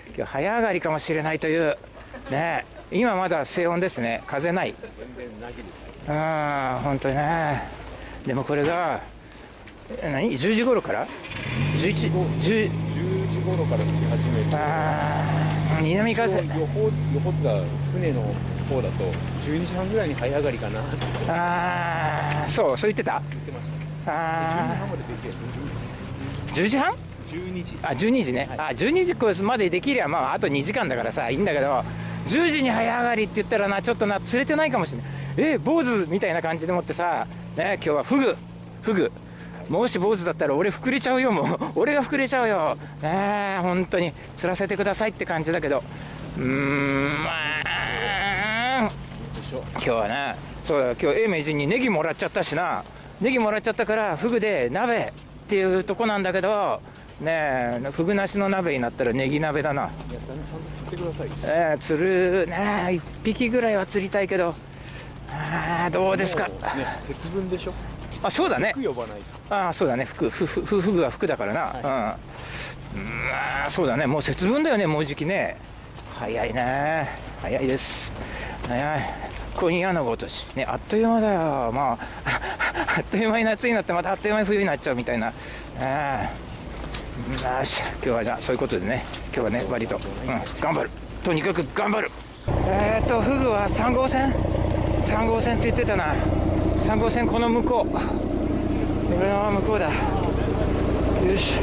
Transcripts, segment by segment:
今日早上がりかもしれないというね。今まだ静音ですね。風ない。本当にね。でもこれが10時頃から10時頃から吹き始めて、 南風。 予報図が船の方だと12時半ぐらいに早上がりかなって。 そう言ってた。 言ってました。12時半までできる。 10時半 ？12時。 12時ね。12時コースまでできりゃあと2時間だからさいいんだけど、10時に早上がりって言ったらちょっと釣れてないかもしれない。坊主みたいな感じでもってさね。今日はフグ。もし坊主だったら俺膨れちゃうよ。もう俺が膨れちゃうよね。本当に釣らせてくださいって感じだけど、今日はね、そうだ、今日英明人にネギもらっちゃったしな。ネギもらっちゃったからフグで鍋っていうとこなんだけどね。フグなしの鍋になったらネギ鍋だな。 いや、ちゃんと釣ってください。 釣るね。1匹ぐらいは釣りたいけど、どうですか。 節分でしょ。 そうだね。 服呼ばないと。 そうだね。フグは服だからな。そうだね。もう節分だよね。もうじきね。早いね。早いです。早い。今夜のごとしね。あっという間だよ。あっという間に夏になってまたあっという間に冬になっちゃうみたいな。よし、今日はじゃあそういうことでね。今日はね割と頑張る。とにかく頑張る。フグは3号線って言ってたな。3号線この向こう。これの向こうだ。よし。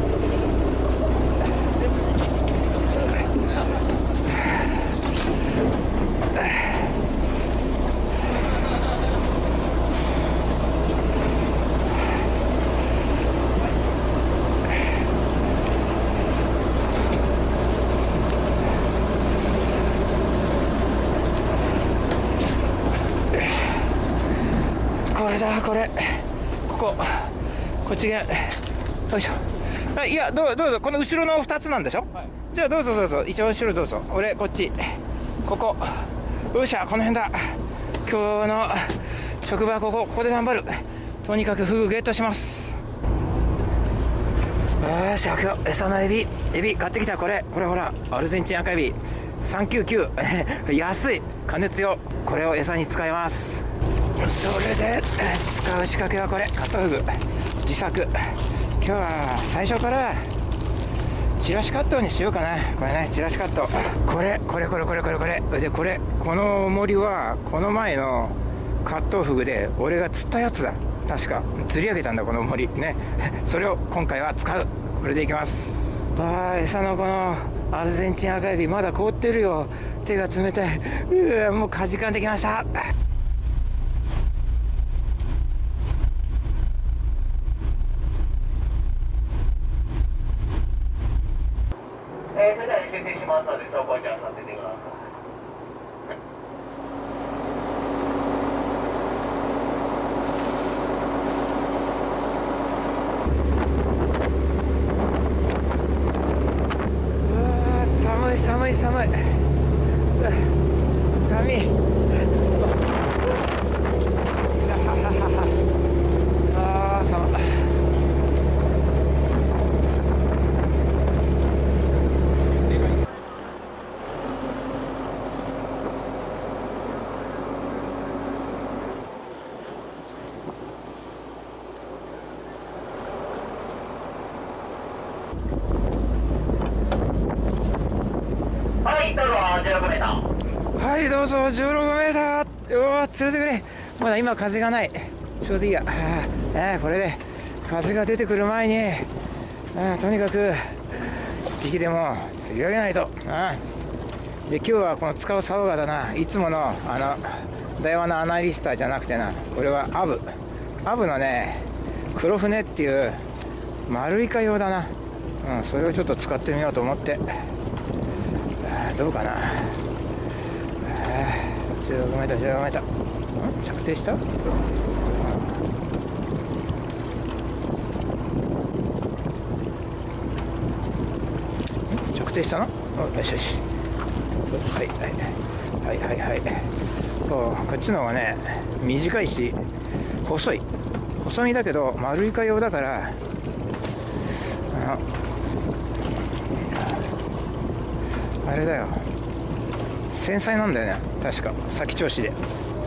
こっちがよいしょ。いや、どうぞ。この後ろの2つなんでしょ。じゃあどうぞ一番後ろどうぞ。俺こっち、ここ。よっしゃ、この辺だ。今日の職場はここで頑張る。とにかくフグゲットします。よし、今日餌のエビ買ってきた。これほらアルゼンチン赤エビ399安い。加熱用。これを餌に使います。それで使う仕掛けはこれ。カットフグ自作。今日は最初からチラシカットにしようかな。これね、チラシカット。これで、この重りはこの前のカットフグで俺が釣ったやつだ。確か釣り上げたんだこの重りね。それを今回は使う。これでいきます。餌のこのアルゼンチン赤エビまだ凍ってるよ。手が冷たい。もうかじかんできました。それでは集計しますので走行時はさせてください。寒い。寒い。はい、どうぞ16メーター。釣れてくれ。まだ今風がない。ちょうどいいや。これで風が出てくる前にとにかく1匹でも釣り上げないと。で今日はこの使う竿がだな、いつものダイワのアナリスターじゃなくてな、これはアブのね黒船っていう丸イカ用だな。それをちょっと使ってみようと思って。どうかな。16メーター。着底した。着底したの。よし。はい。こっちの方がね短いし細身だけど丸イカ用だから、 あれだよ、繊細なんだよね、確か先調子で。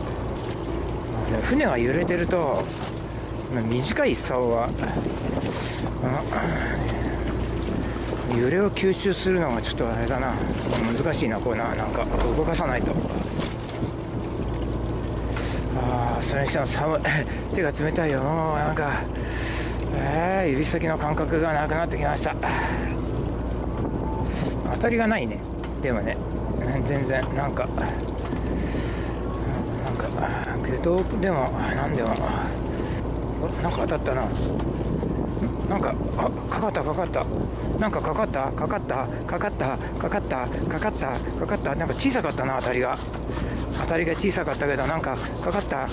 船が揺れてると短い竿は揺れを吸収するのがちょっとあれだな、難しいな。こうなんか動かさないと。それにしても寒い手が冷たいよ。もうなんか、指先の感覚がなくなってきました。当たりがないね。でもね、全然なんかどうでもなんでもなんか当たったな。なんかかかったなんかかかったなんか小さかったな。当たりが小さかったけど、なんかかかった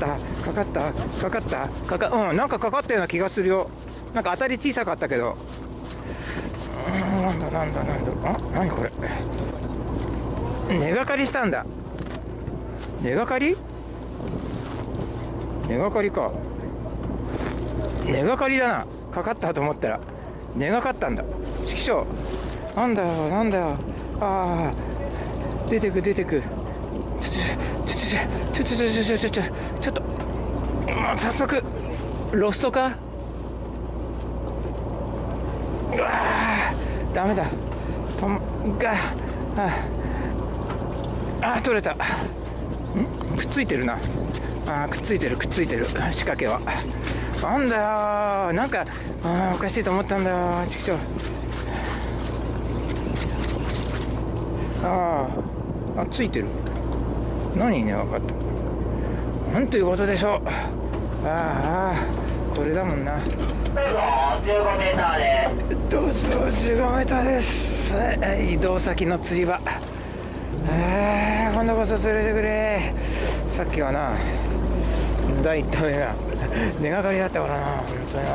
なんかかかったような気がするよ。なんか当たり小さかったけど、なんだ何これ。根がかりしたんだ。根がかりか。根がかりだな。かかったと思ったら根がかったんだ。ちきしょう。なんだよ。出てく。ちょっと早速ロストか。ダメだ。取れた。くっついてるな。くっついてる仕掛けは。なんだよ、なんかおかしいと思ったんだよ。ちくしょう。ついてる。何ね、分かった。なんということでしょう。これだもんな。15メーターです。どうぞ15メーターです。移動先の釣り場。今度こそ釣れてくれ。さっきはな、第1投目が根がかりだったからな。本当にな。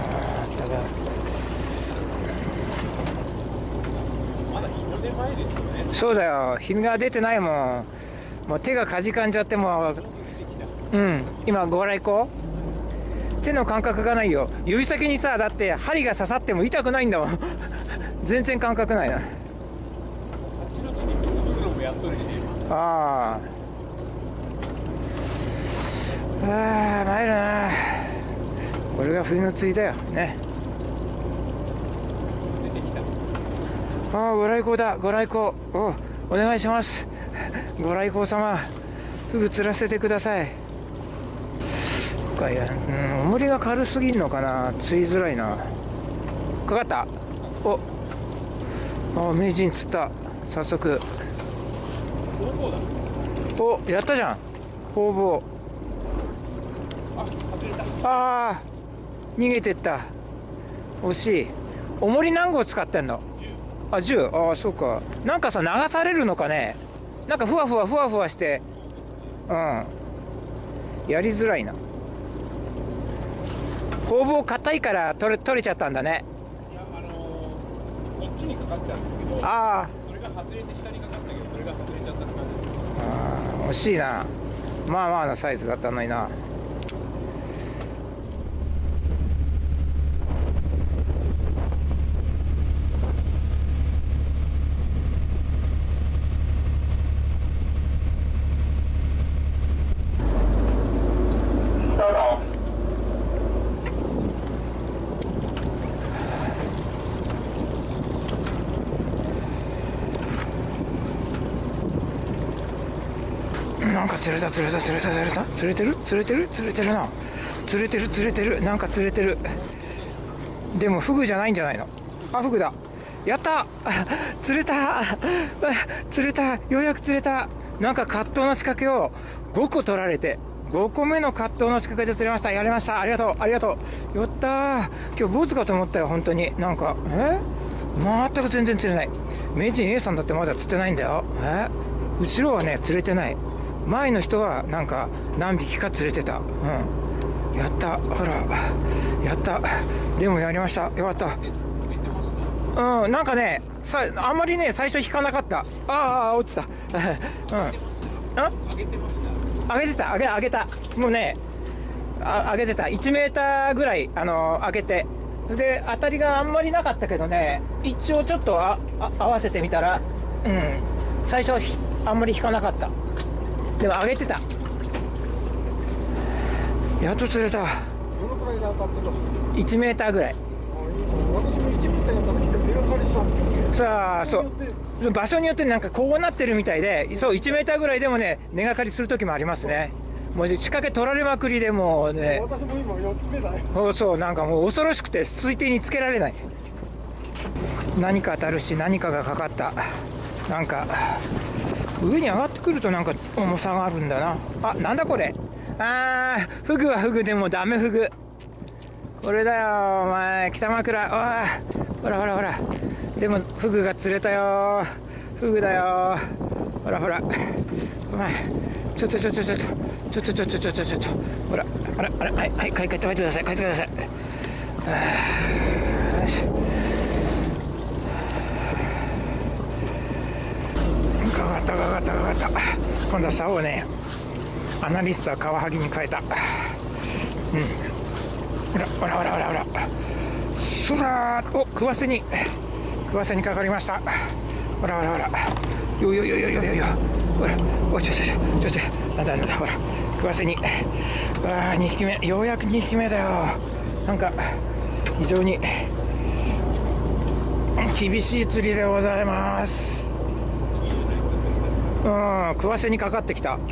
まだ日の出前ですよね。 そうだよ、日が出てないもん。もう手がかじかんじゃっても今ご来光、手の感覚がないよ。指先にさ、だって針が刺さっても痛くないんだもん全然感覚ないな。やっとるし、参るな。これが冬の釣りだよね。 出てきた。 ご来光だ。ご来光、お願いしますご来光様、フグ釣らせてください。重りが軽すぎるのかな、釣りづらいな。かかった。名人釣った。早速やったじゃん。ホウボウ。逃げてった。惜しい。重り何号使ってんの？10。そうか。なんかさ、流されるのかね。なんかふわふわして、やりづらいな。ホウボウ硬いから取れちゃったんだね。 いや、こっちにかかってたんですけど、それが外れて下にかかったけど、それが外れちゃったって感じ。 惜しいな。まあなサイズだったのにな。なんか釣れた。釣れてるな。釣れてる。なんか釣れてる。でもフグじゃないんじゃないの。フグだ。やった釣れた。ようやく釣れた。なんか葛藤の仕掛けを5個取られて、5個目の葛藤の仕掛けで釣れました。やりました。ありがとう。やったー。今日ボツかと思ったよ、本当に。なんか全く全然釣れない。名人 A さんだってまだ釣ってないんだよ。後ろはね釣れてない。前の人はなんか何匹か釣れてた。やった。ほら、やった。でもやりました。よかった。なんかね、あんまりね最初引かなかった。落ちた上げた。もうね、上げてた。1メーターぐらい上げて、で当たりがあんまりなかったけどね、一応ちょっと合わせてみたら最初あんまり引かなかった。でも上げてた。やっと釣れた。 どのくらいで当たってます？ 1 メーターぐらい。 私も1メーターやったら根がかりしたんですよね。 さあ、そう場所によってなんかこうなってるみたいで、そう1メーターぐらいでもね根がかりする時もありますね。もう仕掛け取られまくりでもうね、 私も今4つ目だよ。 そうなんかもう恐ろしくて水底につけられない。何か当たるし何かがかかった。なんか上に上がってくるとなんか重さがあるんだな。あ、なんだこれ。フグはフグでもダメフグ。これだよお前、北枕。ほらほらほら。でもフグが釣れたよ。フグだよ。ほらほらお前、ちょっとほら、はい、帰ってください。よし、かかった。今度は竿をね、アナリストはカワハギに変えた。ほらそらーっと食わせにかかりました。ほらよほら、おちょなんだほら、食わせに。2匹目、ようやく2匹目だよ。なんか非常に厳しい釣りでございます。食わせにかかってきた。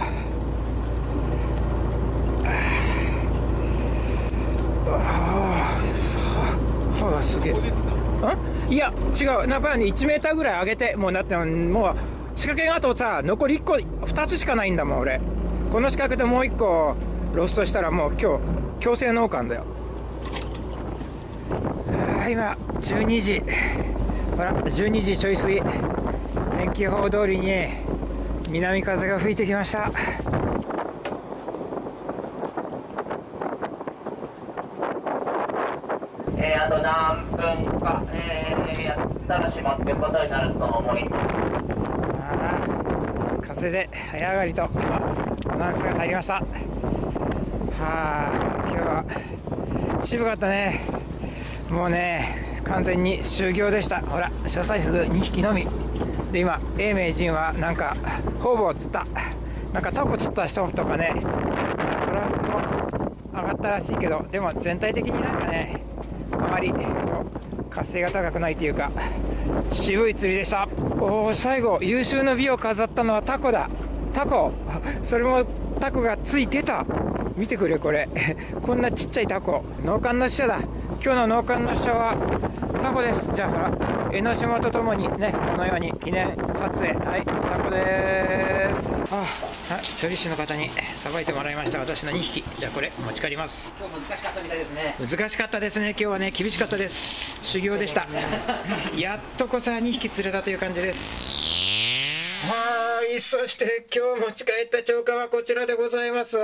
すげえ。いや違う、やっぱりね1メーターぐらい上げて、もうだってもう仕掛けがあとさ、残り1個2つしかないんだもん俺。この仕掛けでもう1個ロストしたらもう今日強制納棺だよ。今12時、ほら12時ちょい過ぎ。天気予報通りに南風が吹いてきました。 あと何分か、やったら閉まっていくことになると思います。 風で早上がりと今アナウンスが入りました。今日は渋かったね。もうね完全に終業でした。ほら、小彩フグ2匹のみで、今英明人はなんかほぼ釣った、なんかタコ釣った人とかね、トラフグも上がったらしいけど、でも全体的になんかねあまり活性が高くないというか渋い釣りでした。最後優秀の美を飾ったのはタコだ。タコ、それもタコがついてた。見てくれこれこんなちっちゃいタコ。農館の使者だ。今日の農館の使者はタコです。じゃあほら、江ノ島とともにね、このように記念撮影。はい、タコです。調理師の方にさばいてもらいました、私の2匹。じゃあこれ持ち帰ります。 今日難しかったみたいですね。 難しかったですね。今日はね厳しかったです。修行でしたやっとこさ2匹釣れたという感じです。そして今日持ち帰った釣果はこちらでございます。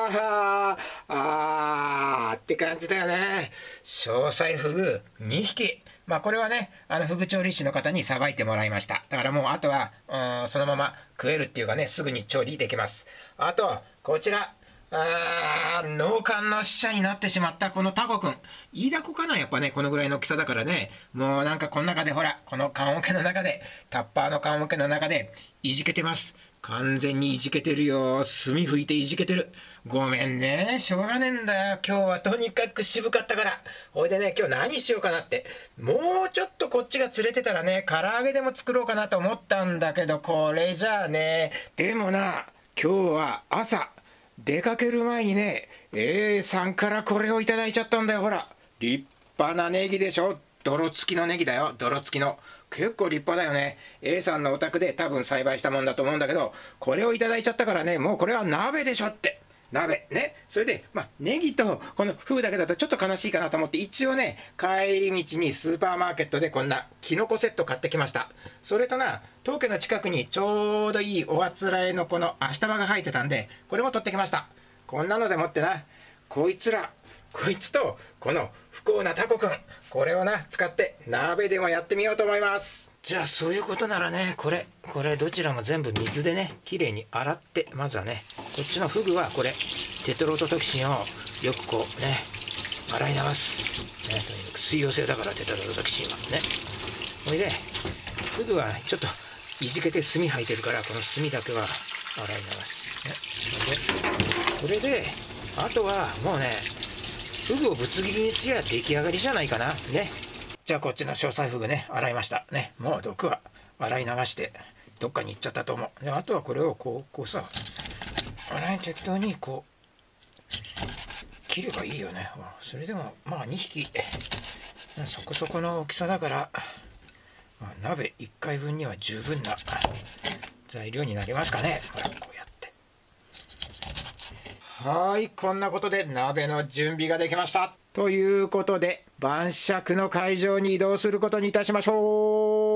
って感じだよね。小彩フグ2匹。これはねフグ調理師の方にさばいてもらいました。だからもうあとはそのまま食えるっていうかね、すぐに調理できます。あとこちら農館の使者になってしまったこのタコくん、イイダコかな、やっぱねこのぐらいの大きさだからね。もうなんかこの中でほら、この棺桶の中で、タッパーの棺桶の中でいじけてます。完全にいじけてるよ。炭吹いていじけてる。ごめんね、しょうがねえんだよ。今日はとにかく渋かったから。ほいでね、今日何しようかなって、もうちょっとこっちが釣れてたらね、唐揚げでも作ろうかなと思ったんだけど、これじゃあね。でもな、今日は朝出かける前にね、A さんからこれをいただいちゃったんだよ。ほら、立派なネギでしょ。泥付きのネギだよ。泥付きの。結構立派だよね。A さんのお宅で多分栽培したもんだと思うんだけど、これをいただいちゃったからね、もうこれは鍋でしょって。鍋ね。それでネギとこの風だけだとちょっと悲しいかなと思って、一応ね帰り道にスーパーマーケットでこんなキノコセット買ってきました。それとな、当家の近くにちょうどいいおあつらえのこのアシタバが生えてたんで、これも取ってきました。こんなのでもってな、こいつとこの不幸なタコくん、これをな使って鍋でもやってみようと思います。じゃあそういうことならね、これどちらも全部水でねきれいに洗って、まずはねこっちのフグはこれテトロトキシンをよくこうね洗い流す、ね、とにかく水溶性だからテトロトキシンはね。それでフグはちょっといじけて炭吐いてるから、この炭だけは洗い流す、ね、これであとはもうね、フグをぶつ切りにすりゃ出来上がりじゃないかなね。じゃあこっちの詳細フグね、洗いましたね。もう毒は洗い流してどっかに行っちゃったと思う。であとはこれをこうさ、適当にこう切ればいいよね。それでもまあ2匹そこそこの大きさだから、まあ、鍋1回分には十分な材料になりますかね。ほらこうやって。はい、こんなことで鍋の準備ができました。ということで晩酌の会場に移動することにいたしましょう。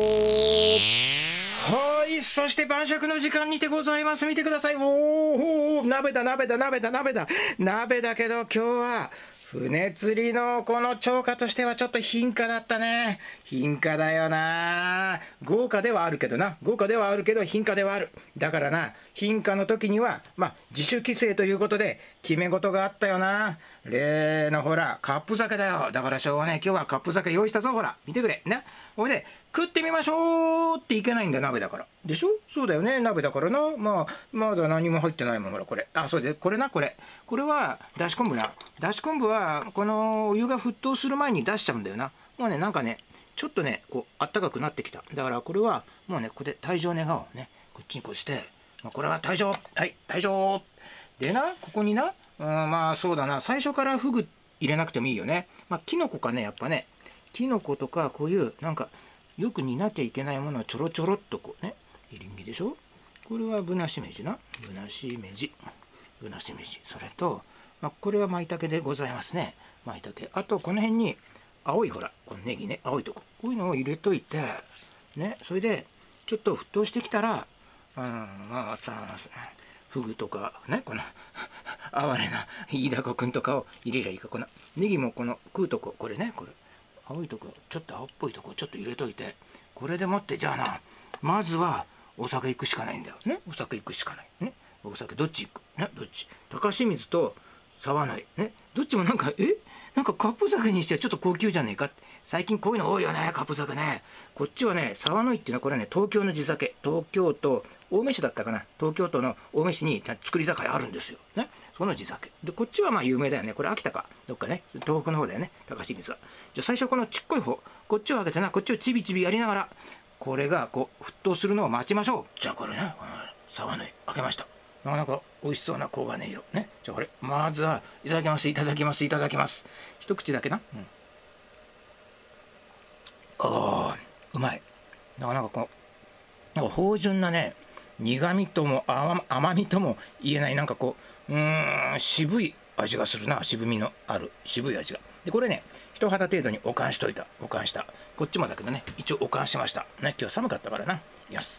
はい、そして晩酌の時間にてございます。見てください。おお、鍋だ鍋だ鍋だ鍋だ鍋だけど、今日は船釣りのこの釣果としてはちょっと貧価だったね。貧価だよな。豪華ではあるけどな。豪華ではあるけど貧価ではある。だからな、貧価の時にはまあ自主規制ということで決め事があったよな。例のほらカップ酒だよ。だからしょうがね、今日はカップ酒用意したぞ。ほら見てくれね。ほいで食ってみましょうっていけないんだ、鍋だからでしょ。そうだよね、鍋だからな。まだ何も入ってないもん。ほらこれ、そうで、これな、これはだし昆布な。だし昆布はこのお湯が沸騰する前に出しちゃうんだよな。もうね、なんかねちょっとねこうあったかくなってきた。だからこれはもうね、ここで退場願おうね。こっちにこうして、これは退場、はい退場でな。ここにな、まあそうだな、最初からフグ入れなくてもいいよね。まあキノコかね、やっぱねキノコとかこういうなんかよく煮なきゃいけないものをちょろちょろっとこうね、エリンギでしょ。これはぶなしめじな、ぶなしめじ、それと、これは舞茸でございますね。舞茸。あとこの辺に青いほらこのネギね、青いとこ、こういうのを入れといてね。それでちょっと沸騰してきたら、まあさ、フグとかね、この哀れな飯高くんとかを入れりゃいいか。このネギもこの食うとこ、これね、これ青いとこ、ちょっと青っぽいとこちょっと入れといて、これでもってじゃあな、まずはお酒行くしかないんだよね。お酒行くしかないね。お酒どっち行くね。どっち、高清水と沢内ね、どっちもなんかなんかカップ酒にしてはちょっと高級じゃねえかって。最近こういうの多いよね、カップ酒ね。こっちはね、沢の井っていうのはこれはね、東京の地酒、東京都青梅市だったかな、東京都の青梅市に造り酒屋あるんですよね。その地酒で、こっちはまあ有名だよね。これ秋田かどっかね、東北の方だよね、高清水は。じゃあ最初このちっこい方、こっちを開けてな、こっちをちびちびやりながら、これがこう沸騰するのを待ちましょう。じゃあこれね、沢の井開けました。なかなか美味しそうな黄金色ね。じゃあこれまずはいただきます、いただきます、いただきます。一口だけな。うまい。なかなかこうなんか芳醇なね、苦みとも甘みとも言えない、なんかこう渋い味がするな。渋みのある渋い味が。でこれね、人肌程度に保管しといた。保管した。こっちもだけどね、一応保管しましたね。今日は寒かったからな。よし。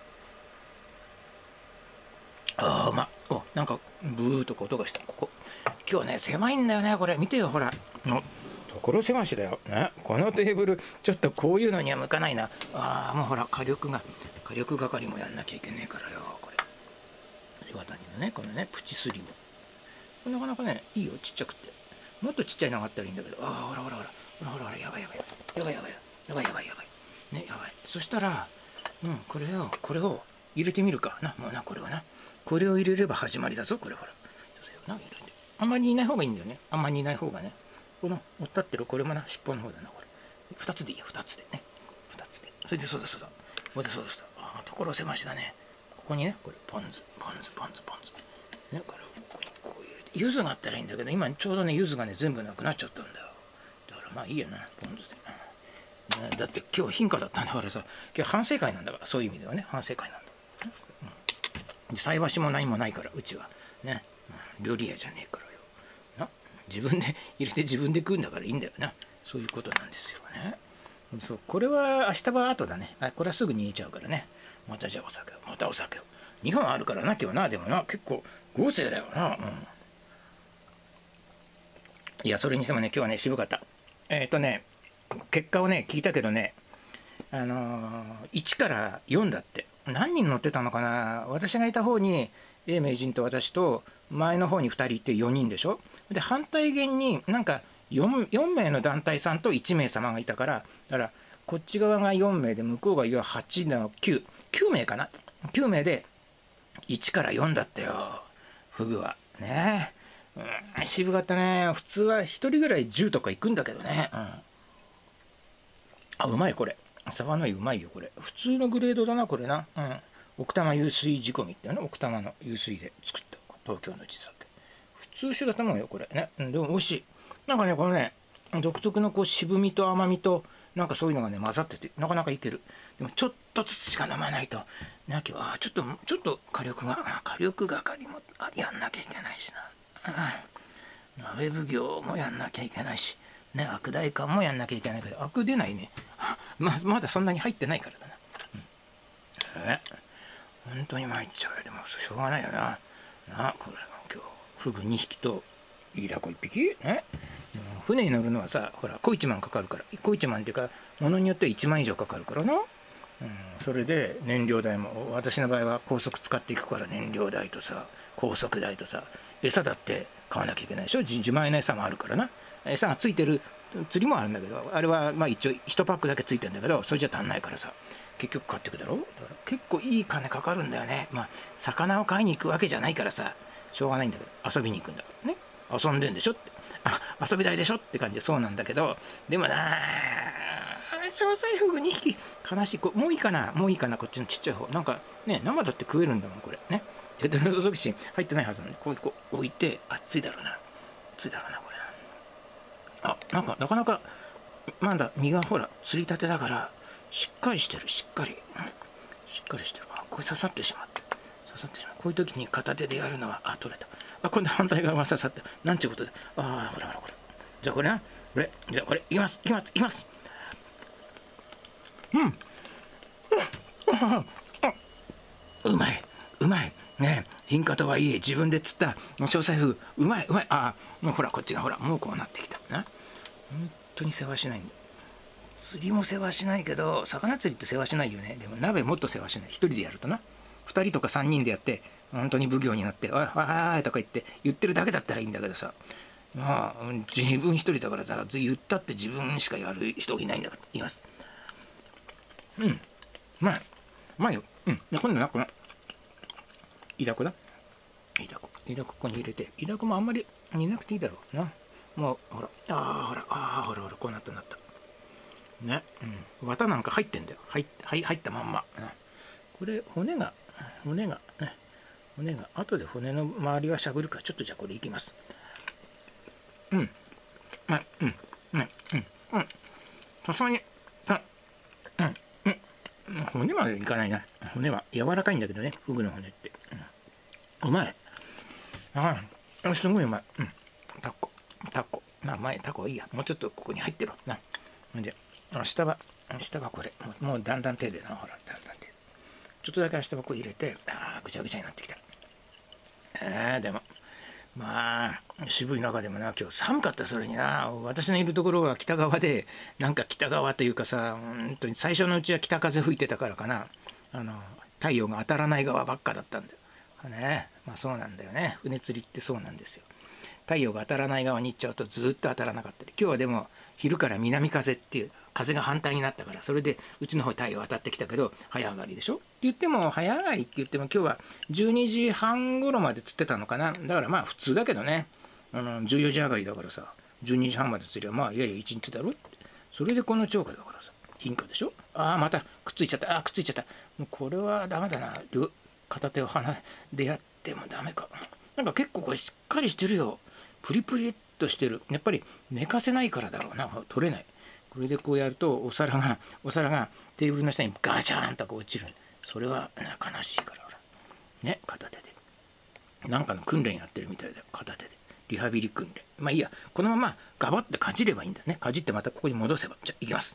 うまっ。なんかブーっと音がした。ここ今日ね狭いんだよね。これ見てよ、ほらの所狭しだよね。このテーブルちょっとこういうのには向かないな。もうほら火力係もやんなきゃいけねえからよ。これ岩谷のね、このねプチスリム、これなかなかねいいよ、ちっちゃくて。もっとちっちゃいのがあったらいいんだけど、ほらやばいね、やばい。そしたらこれを入れてみるかな。もうな、これはな、これを入れれば始まりだぞ。これほらあんまりいない方がいいんだよね。あんまりいない方がね、この立ってるこれもな、尻尾の方だな。これ2つでいいよ、2つでね、2つで。それでそうだこれでそうだ所狭しだね。ここにね、これポン酢ね、これこう入れて、柚子があったらいいんだけど、今ちょうどね柚子がね全部なくなっちゃったんだよ。だからまあいいやな、ポン酢で、ね、だって今日貧価だったんだからさ、今日反省会なんだから、そういう意味ではね反省会なんだ。菜箸も何もないから、うちはね、料理屋じゃねえからよな。自分で入れて自分で食うんだからいいんだよな。そういうことなんですよね。そう、これは明日は後だね。これはすぐ煮えちゃうからね。またじゃあお酒を2本あるからな今日な。でもな結構豪勢だよな。いや、それにしてもね今日はね渋かった。結果をね聞いたけどね、1から4だって。何人乗ってたのかな。私がいた方に A 名人と私と、前の方に2人いて4人でしょ。で反対弦になんか 4名の団体さんと1名様がいたから、だからこっち側が4名で、向こうが8の9、9名かな。9名で1から4だったよ、フグは。ねえ。渋かったね。普通は1人ぐらい10とか行くんだけどね。あ、うまい、これ。サバの湯うまいよ、これ。普通のグレードだな、これな。奥多摩湧水仕込みっていうの、奥多摩の湧水で作った東京の地酒。普通酒だと思うよ、これね。でも美味しい。なんかね、このね、独特のこう渋みと甘みと、なんかそういうのがね、混ざってて、なかなかいける。でも、ちょっとずつしか飲まないと、なきゃ、ちょっと火力係もやんなきゃいけないしな。鍋奉行もやんなきゃいけないし、ね、悪代官もやんなきゃいけないけど、悪出ないね。まだそんなに入ってないからだな。本当に参っちゃうよ。でも、しょうがないよな。これ今日、フグ2匹と、イイダコ1匹船に乗るのはさ、ほら、小1万かかるから。小1万っていうか、ものによっては1万以上かかるからな。それで、燃料代も、私の場合は高速使っていくから、燃料代とさ、高速代とさ、餌だって買わなきゃいけないでしょ。自前の餌もあるからな。餌がついてる釣りもあるんだけど、あれはまあ一応1パックだけついてるんだけど、それじゃ足んないからさ、結局買ってくだろ。だから結構いい金かかるんだよね。まあ、魚を買いに行くわけじゃないからさ、しょうがないんだけど、遊びに行くんだからね。遊んでんでしょって。遊び代でしょって感じでそうなんだけど、でもな詳細フグ2匹、悲しい。もういいかな、こっちのちっちゃい方。なんかね、生だって食えるんだもん、これ。ね。テトロドトキシン入ってないはずなんで、こう置いて、熱いだろうな、これ。なんか、なかなか、まだ身がほら、釣りたてだから、しっかりしてる、しっかりしてる。これ刺さってしまって。こういう時に片手でやるのは、取れた。今度反対側が刺さって、なんちゅうことで。ほら、これ。じゃあこれな。じゃあこれ、いきます。うまい。ねえ、品価とはいえ、自分で釣った詳細フグ、うまい。もうほら、こっちがほら、もうこうなってきた。本当に世話しないんだ。釣りも世話しないけど、魚釣りって世話しないよね。でも鍋もっと世話しない。一人でやるとな。2人とか3人でやって、本当に奉行になって、おいとか言ってるだけだったらいいんだけどさ、まあ、自分一人だからさ、言ったって自分しかやる人いないんだから、言います。うまいよ。今度な、この、イダコだ。イダコここに入れて、イダコもあんまり煮なくていいだろうな。もう、ほら、こうなった。ね、綿なんか入ってんだよ。入ったまんま。これ、骨が、後で骨の周りはしゃぶるから、ちょっとじゃあこれいきます。さすがに、骨までいかないな。骨は柔らかいんだけどね、フグの骨って。うまい。すごいうまい。タコ。タコはいいや。もうちょっとここに入ってろ。で、下はこれ。もうだんだん手でな、ほら、だんだん手。ちょっとだけ下はこう入れて、ぐちゃぐちゃになってきた。でも、まあ、渋い中でもな、今日寒かった、それにな。私のいるところは北側で、なんか北側というかさ、本当に最初のうちは北風吹いてたからかな。太陽が当たらない側ばっかだったんだよ。まあそうなんだよね。船釣りってそうなんですよ。太陽が当たらない側に行っちゃうとずっと当たらなかったり。今日はでも昼から南風っていう風が反対になったから、それでうちの方太陽当たってきたけど早上がりでしょって言っても、早上がりって言っても今日は12時半頃まで釣ってたのかな。だからまあ普通だけどね、14時上がりだからさ、12時半まで釣りはまあいや1日だろって。それでこの超過だからさ、品価でしょ。またくっついちゃった。もうこれはダメだな。片手を鼻でやってもダメか。なんか結構これしっかりしてるよ。プリプリっとしてる。やっぱり寝かせないからだろうな。取れない。これでこうやるとお皿がテーブルの下にガチャーンとこう落ちる。それは悲しいからほら。ね、片手で。なんかの訓練やってるみたいだよ。片手で。リハビリ訓練。まあいいや。このままガバッてかじればいいんだね。かじってまたここに戻せば。じゃあいきます。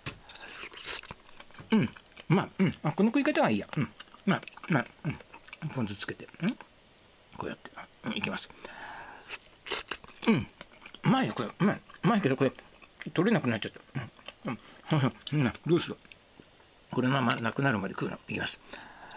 この食い方はいいや。ポン酢つけて。こうやって。いきます。うまいよ、これ。うまいけど、これ、取れなくなっちゃった。どうしよう。これのままなくなるまで食うの。いきます。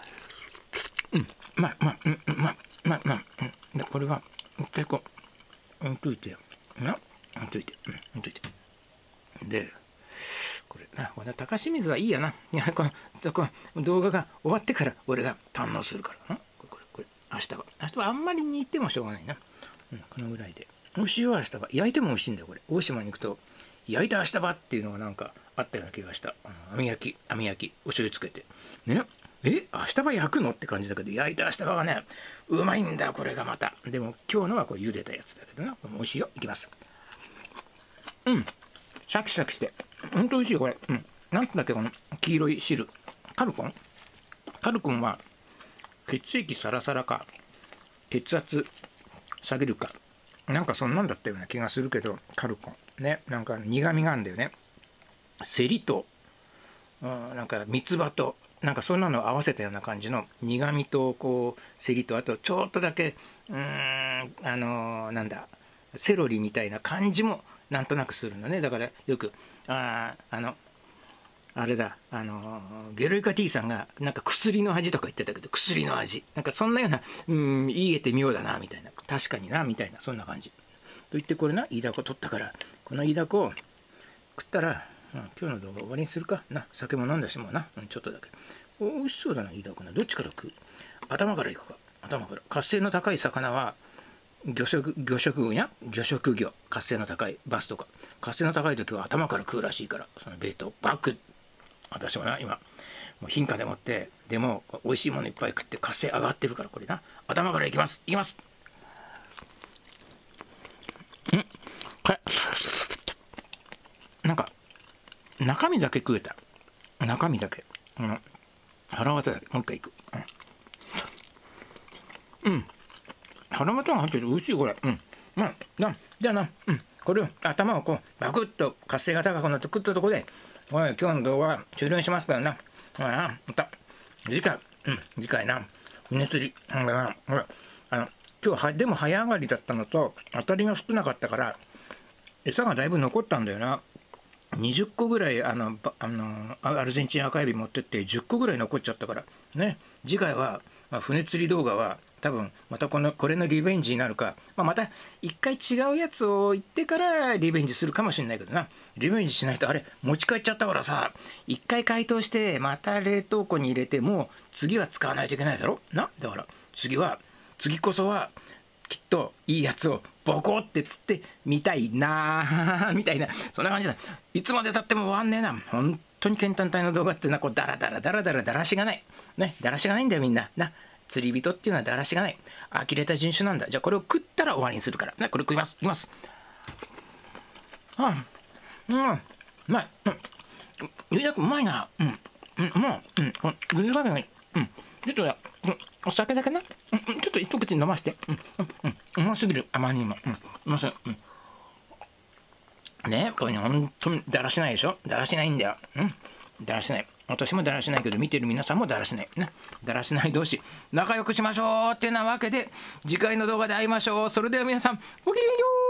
で、これは、結構、置いといて。で、 これな、この高清水はいいやな。いや、この動画が終わってから俺が堪能するからな。これ、明日はあんまり煮てもしょうがないな。このぐらいで。美味しいよ、明日は。焼いても美味しいんだよ、これ。大島に行くと、焼いた明日はっていうのがなんかあったような気がした。網焼き、お醤油つけて。ね。明日は焼くのって感じだけど、焼いた明日はね、うまいんだ、これがまた。でも今日のはこれ茹でたやつだけどな。これも美味しいよ。いきます。シャキシャキして。ほんと美味しいよ、これ。なんつうんだっけ、この黄色い汁。カルコンは、血液サラサラか、血圧下げるか。なんかそんなんだったような気がするけど、カルコン。ね。なんか苦味があるんだよね。セリと、なんか三つ葉と、なんかそんなのを合わせたような感じの苦味とこうセリと、あとちょっとだけなんだセロリみたいな感じもなんとなくするのね。だからよくあれだゲロイカ T さんがなんか薬の味とか言ってたけど、薬の味なんかそんなような言えて妙だなみたいな、確かになみたいな、そんな感じと言って、これなイイダコ取ったから、このイイダコを食ったら今日の動画終わりにするかな。酒も飲んだしもうな、ちょっとだけ。美味しそうだな、イイダコな。どっちから食う？頭からいくか。頭から。活性の高い魚は魚食魚。活性の高いバスとか。活性の高い時は頭から食うらしいから、そのベイトバック。私もな、今、もう貧価でもって、でも美味しいものいっぱい食って活性上がってるから、これな。頭からいきます。いきます。なんか、中身だけ食えた。中身だけ。腹渡だけ。もう一回いく。腹渡が入ってて美味しい、これ。じゃあな、これを、頭をこう、バクッと活性が高くなって食ったところで、今日の動画は終了にしますからな。また、次回な、船釣り。今日でも早上がりだったのと、当たりが少なかったから、餌がだいぶ残ったんだよな。20個ぐらいアルゼンチン赤エビ持ってって10個ぐらい残っちゃったからね。次回は、船釣り動画は多分またこれのリベンジになるか、また一回違うやつを言ってからリベンジするかもしれないけどな。リベンジしないとあれ持ち帰っちゃったからさ、一回解凍してまた冷凍庫に入れて、もう次は使わないといけないだろな。だから次こそはきっといいやつをボコって釣ってみたいなみたいな、そんな感じだ。いつまでたっても終わんねえな。本当に健単体の動画っていうのはこうダラしがないね。だらしがないんだよみんなな。釣り人っていうのはだらしがない、呆れた人種なんだ。じゃあこれを食ったら終わりにするからね。これ食います。うまい。ゆうやくうまいな。具がね、ちょっとお酒だけな。ちょっと一口飲まして。うますぎる。あまりにも。うます。ね、これね、本当にだらしないでしょ。だらしないんだよ。だらしない。私もだらしないけど、見てる皆さんもだらしない。ね。だらしない同士、仲良くしましょうってなわけで、次回の動画で会いましょう。それでは皆さん、ごきげんよう。